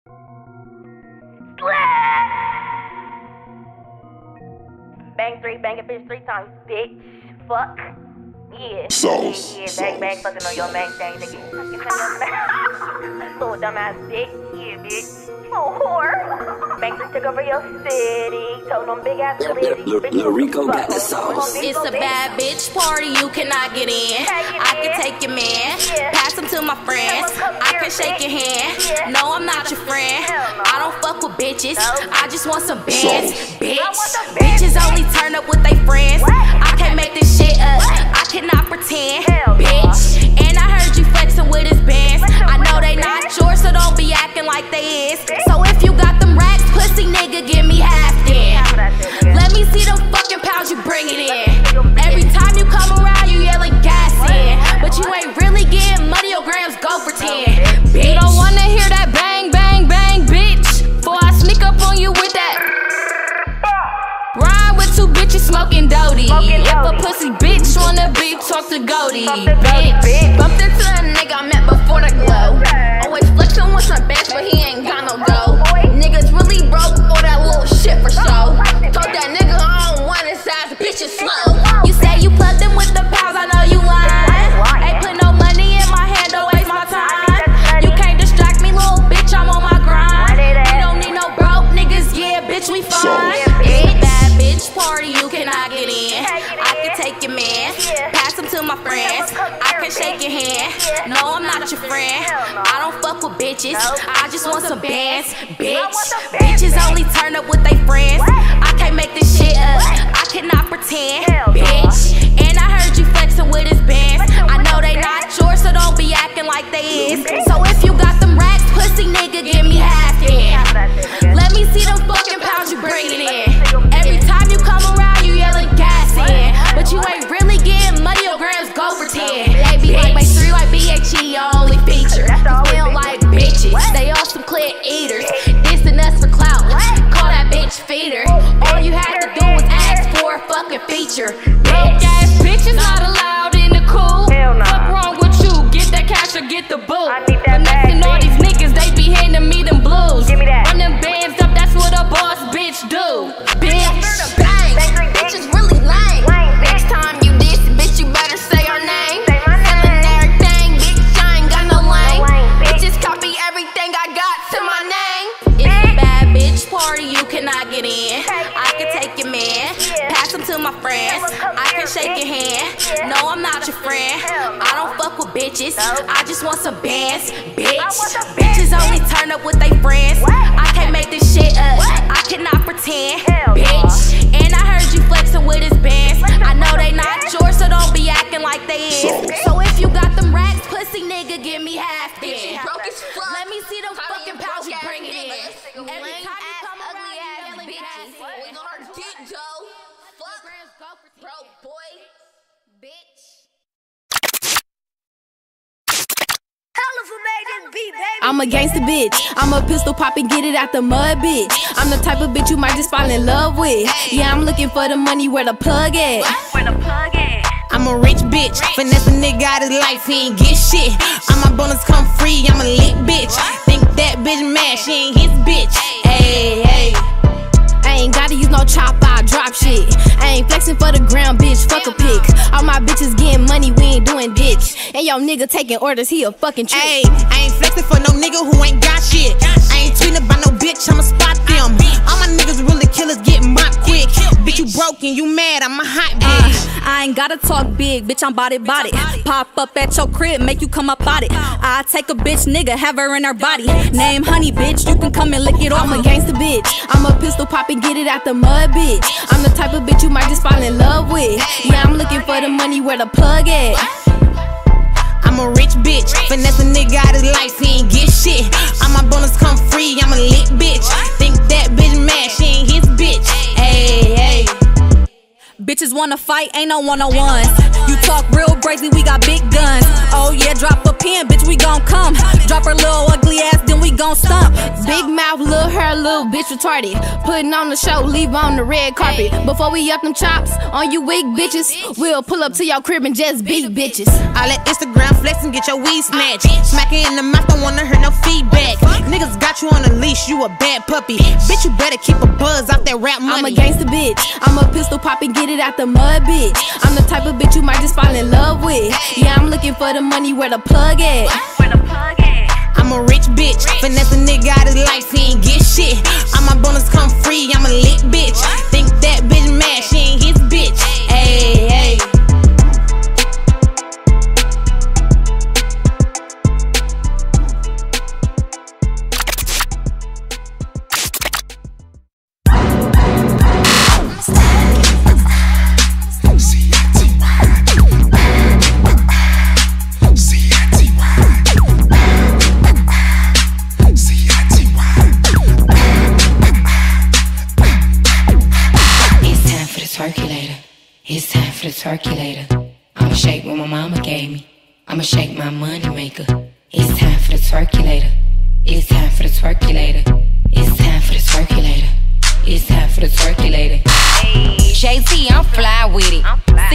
Bang three, bang a bitch 3 times, bitch. Fuck. Yeah. Sauce. Yeah, bang, bang, fucking on your main thing, nigga. Little dumbass bitch. Yeah, bitch. Oh, whore. Bang three took over your city. Told them big ass bitch. Rico got the sauce. It's a bad bitch party, you cannot get in. I can take your man, pass him to my friends. I can shake your hand. No, I'm not your friend. I don't fuck with bitches. I just want some bands, bitch. Bitches only turn up with they friends. I can't make this shit up. I cannot pretend, bitch. And I heard you flexing with his bands. I know they not yours, so don't be acting like they is. So if you got them racks, pussy nigga, give me half then. Let me see them fucking pounds you bring it in. Every time you come around, you yelling gas in. But you ain't really getting money, your grams go for 10. Bitch. You don't wanna hear that bang, bang, bang, bitch. Before I sneak up on you with that. Ride with 2 bitches smoking doty. If a pussy bitch wanna beef, talk to Goldie, bitch. Bumped into a nigga I met before the glow. Always flexing with some bands, but he ain't got no dough. Niggas really broke all that little shit for show. Told that nigga I don't want his ass, bitch is slow. You say you plugged him with the pals, I know you lying. Ain't put no money in my hand, don't waste my time. You can't distract me, little bitch, I'm on my grind. We don't need no broke niggas, yeah, bitch, we fine. It's a bad bitch party, you cannot get in. I can take your man, pass him to my friends. I can shake your hand. No, I'm not your friend. I don't fuck with bitches. I just want some bands, bitch. Bitches only turn up with they friends. I can't make this shit up. I cannot pretend, bitch. And I heard you flexing with his bands. I know they not yours, so don't be acting like they is. So if you got them racks, pussy nigga, give me half then. Let me see them fucking pounds you bringing in. Every time you come around, you yelling gas in. But you ain't really getting money, your grams go for 10. They be like, make 3 like BHE, your only feature. Cause we don't like bitches, they all some clear eaters. Dissing us for clout, call that bitch feeder. All you had to do was ask for a fucking feature. Broke ass bitches not allowed in the cool. Fuck wrong with you, get that cash or get the boot. Finessing all these niggas, they be handing me them blues. Run them bands up, that's what a boss bitch do. Bitch, bang, bitches really lame. Next time you diss, bitch, you better say our name. Selling everything, bitch, I ain't got no lane. Bitches copy everything I got to my name. It's a bad bitch party, you cannot get in. I can take your man, pass him to my friends. I can shake your hand. No, I'm not your friend. I don't fuck with bitches. I just want some bands, bitch. Bitches only turn up with they friends. I can't make this shit up. I cannot pretend, bitch. And I heard you flexing with his bands. I know they not yours, so don't be acting like they is. So if you got them racks, pussy nigga, give me half then. Let me see them fucking pounds you bringing in. Every time you come around, you yelling gas. We gonna get Joe. Fuck, broke boy, bitch. I'm a gangster bitch. I'm a pistol pop and get it out the mud, bitch. I'm the type of bitch you might just fall in love with. Yeah, I'm looking for the money, where the plug at? Where the plug at? I'm a rich bitch, finesse a nigga out his life, he ain't get shit. All my bonus come free, I'm a lit bitch. Think that bitch mad, she ain't his bitch. Hey, hey. I ain't gotta use no chop, I drop shit. I ain't flexing for the ground, bitch, fuck a pick. All my bitches getting money, we ain't doing ditch. And yo nigga taking orders, he a fucking trick. Hey, I ain't flexing for no nigga who ain't got shit. I ain't tweeting about no bitch, I'ma spot them. All my niggas really killers get mocked quick. Bitch, you broken, you mad, I'm a hot bitch. I ain't gotta talk big, bitch, I'm body. Pop up at your crib, make you come up out it. I take a bitch, nigga, have her in her body. Name Honey, bitch, you can come and lick it off. I'm a gangster bitch. I'm a pistol pop and get it out the mud, bitch. I'm the type of bitch you might just fall in love with. Yeah, I'm looking for the money, where the plug at? I'm a rich bitch, finesse a nigga out his life, he ain't get shit. All my bonus come free, I'm a lit bitch. Think that bitch mad, she ain't his bitch. Hey, hey. Bitches wanna fight, ain't no one-on-ones. You talk real crazy, we got big guns. Oh yeah, drop a pin, bitch, we gon' come. Drop her little ugly ass, then we gon' stump. Big mouth, little hair, little bitch retarded. Putting on the show, leave on the red carpet. Before we up them chops on you weak bitches, we'll pull up to your crib and just beat bitches. I let Instagram flex and get your weed snatched. Smack it in the mouth, don't wanna hear no feedback. Niggas got you on a leash, you a bad puppy. Bitch, you better keep a buzz off that rap money. I'm a gangster bitch, I'm a pistol pop and get it out the mud bitch. I'm the type of bitch you might just fall in love with. Yeah, I'm looking for the money, where the plug at? I'm a rich bitch, finesse a nigga out his life, he ain't get shit. All my bonus come free, I'm a lit bitch. Think that bitch mad, she ain't his bitch. Ayy, ayy. It's time for the circulator. I'ma shake what my mama gave me. I'ma shake my money maker. It's time for the circulator. It's time for the circulator. It's time for the circulator. It's time for the circulator. JT, I'm fly with it.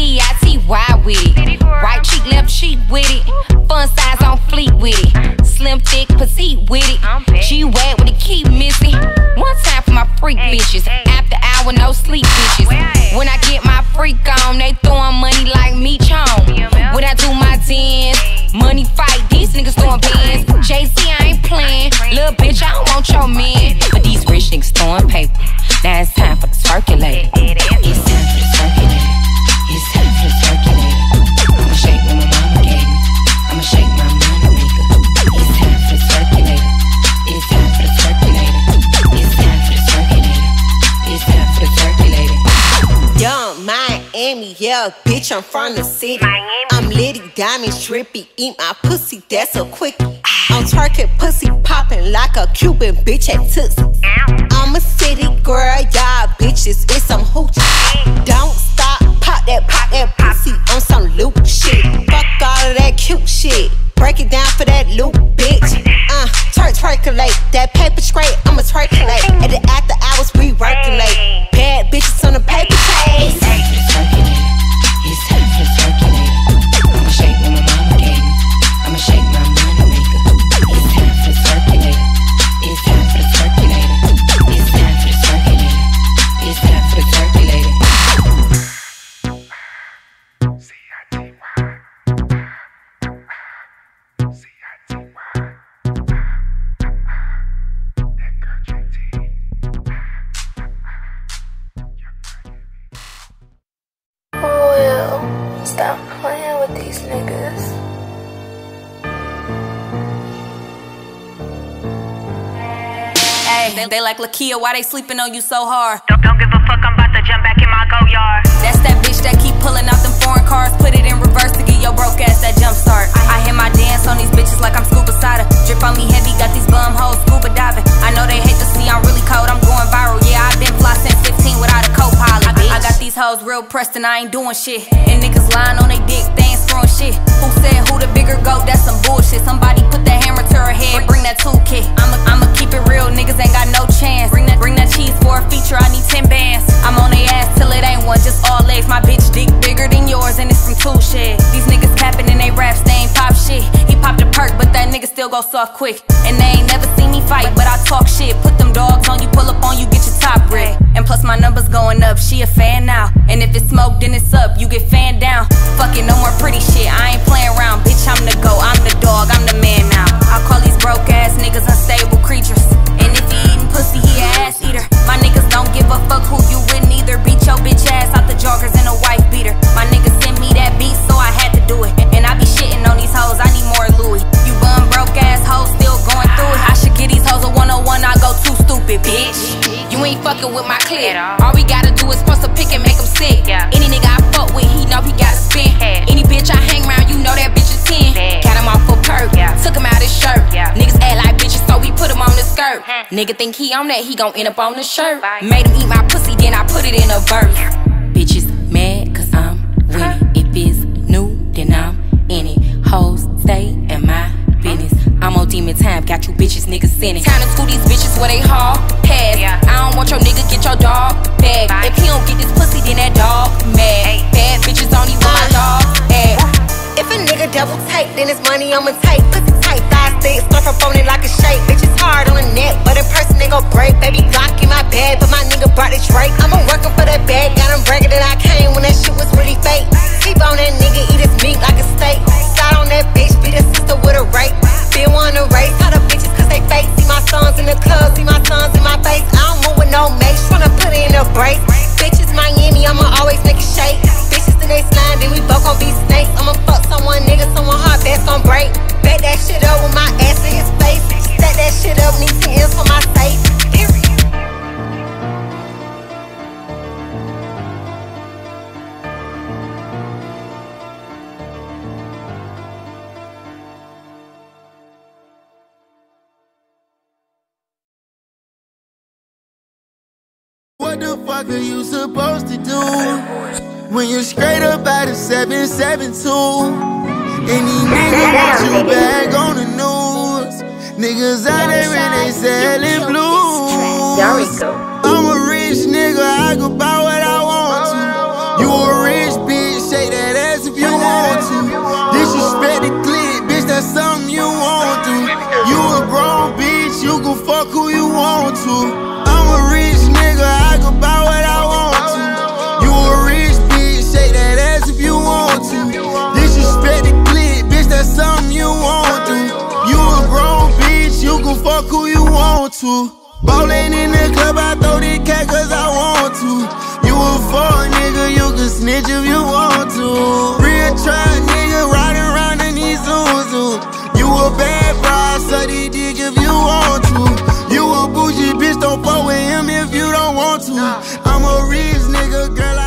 CITY with it. Right cheek, left cheek with it. Fun size on fleet with it. Slim, thick, petite with it. G-Wag with the key missing. One time for my freak bitches. After hour, no sleep bitches. When I get my freak on, they throwing money like me chong. When I do my dance, money fight, these niggas throwing bands. JC, I ain't playing. Little bitch, I don't want your man. But these rich niggas throwing paper. Now it's time for the circulator. It's time for the circulator. It's time for the circulator. I'ma shake what my mama gave me. I'ma shake my money maker. It's time for the circulator. It's time for the circulator. It's time for the circulator. It's time for the circulator. Young Miami, yeah, bitch, I'm from the city. I'm Liddy, diamonds, trippy, eat my pussy, that's a quickie. I'm twerking, pussy popping like a Cuban bitch at Tootsie. I'm a city girl, y'all bitches, it's some hoochie. Don't stop, pop that pussy on some loop shit. Fuck all of that cute shit, break it down for that loop, bitch. Twerkulate, that paper straight, I'ma twerkulate. At the after hours, we working late. Bad bitches on the paper chase. It's time for the circulator. It's time for the circulator. I'ma shake what my mama gave me. I'ma shake my money maker. It's time for the circulator. It's time for the circulator. It's time for the circulator. It's time for the circulator. Will, stop playing with these niggas. Hey, they like Lakia, why they sleeping on you so hard? Don't give a fuck, I'm about to jump back in my go yard. That's that bitch that keep pulling out them foreign cars. Put it in reverse to get your broke ass that jump start. I hear my dance on these bitches like I'm scuba cider. Drip on me heavy, got these bum hoes scuba diving. I know they hate to see I'm really cold, I'm going viral. Yeah, I've been fly since 15 without a co-pilot, bitch. I got these hoes real pressed and I ain't doing shit. And niggas lying on they dick, they ain't screwing shit. Who said who the bigger goat? That's some bullshit. Somebody put that hammer to her head, bring that toolkit. I'ma keep it real, niggas ain't got no chance. Bring that cheese for a feature, I need 10 bands. I'm on they ass till it ain't one, just all legs. My bitch dick bigger than yours and it's from Tool Shed. These niggas capping in they raps, they ain't pop shit. He popped a perk, but that nigga still go soft quick. And they ain't never seen me fight, but I talk shit. Put them dogs on you, pull up on you, get your top ripped. And plus my numbers going up, she a fan now. And if it's smoke, then it's up, you get fanned down. Fuck it, no more pretty shit, I ain't playing around. Bitch, I'm the GOAT, I'm the dog, I'm the man now. I call these broke ass niggas unstable creatures. And if he eating pussy, he an ass eater. My niggas don't give a fuck who you with neither. Beat your bitch ass out the joggers and a wife beater. My niggas send me that beat, so I had to do it. And I be shitting on these hoes, I need more Louis. You bum broke ass hoes still going through it. I should give these hoes a 101, I go too stupid, bitch. You ain't fucking with my clique. All we gotta do is post a pic and make them sick. Any nigga I fuck with, he know he gotta spin. Any bitch I hang around, you know that bitch is 10. Got him off for perk, took him out his shirt. Niggas act like bitches, so we put him on the skirt. Nigga think he on that, he gon' end up on the shirt. Made him eat my pussy, then I put it in a verse. Bitches mad stay in my business. I'm on demon time, got you bitches niggas sinning. Time to school these bitches where they haul pass. I don't want your nigga, get your dog back. If he don't get this pussy, then that dog mad. Bad bitches only want my dog at. If a nigga double tight, then it's money I'ma take. Pussy tight, thigh stick, stuff up on it like a shake. Bitches hard on the neck, but in person they gon' break. Baby Glock in my bag, but my nigga brought the Drake. I'ma working for that bag, got him bragging that I came when that shit was really fake. Sleep on that nigga, eat his meat like a steak. Slide on that bitch, beat a sister with a rape. Been wanna race, how the bitches cause they fake. See my sons in the club, see my sons in my face. I don't move with no mace, tryna put it in a brace. Bitches Miami, I'ma always make it shake. Bitches in they slime, then we both gon' be snakes. I'ma fuck someone nigga, someone hard, that's gon' break. Bet that shit up with my ass in his face. Stack that shit up, need 10 M's for my safe. Period. What the fuck are you supposed to do when you're straight up out of 772? And these niggas want you back on the news. Niggas out there and they selling blues. I'm a rich nigga, I can buy what I want to. You a rich bitch, shake that ass if you want to. Disrespect the clique, bitch, that's something you want to. You a grown bitch, you can fuck who you want to. I'm a rich nigga, I can buy what I want to. You a rich bitch, shake that ass if you want to. Disrespect the clique, bitch, that's something you want to. You a grown bitch, you can fuck who you want to. Ballin' in the club, I throw the cat cause I want to. You a fuck nigga, you can snitch if you want to. Real trap nigga, riding around in these Zuzu. You a bad bride, suck the dick if you want to. You a bougie bitch, don't fuck with him if you don't want to. I'm a rich nigga, girl.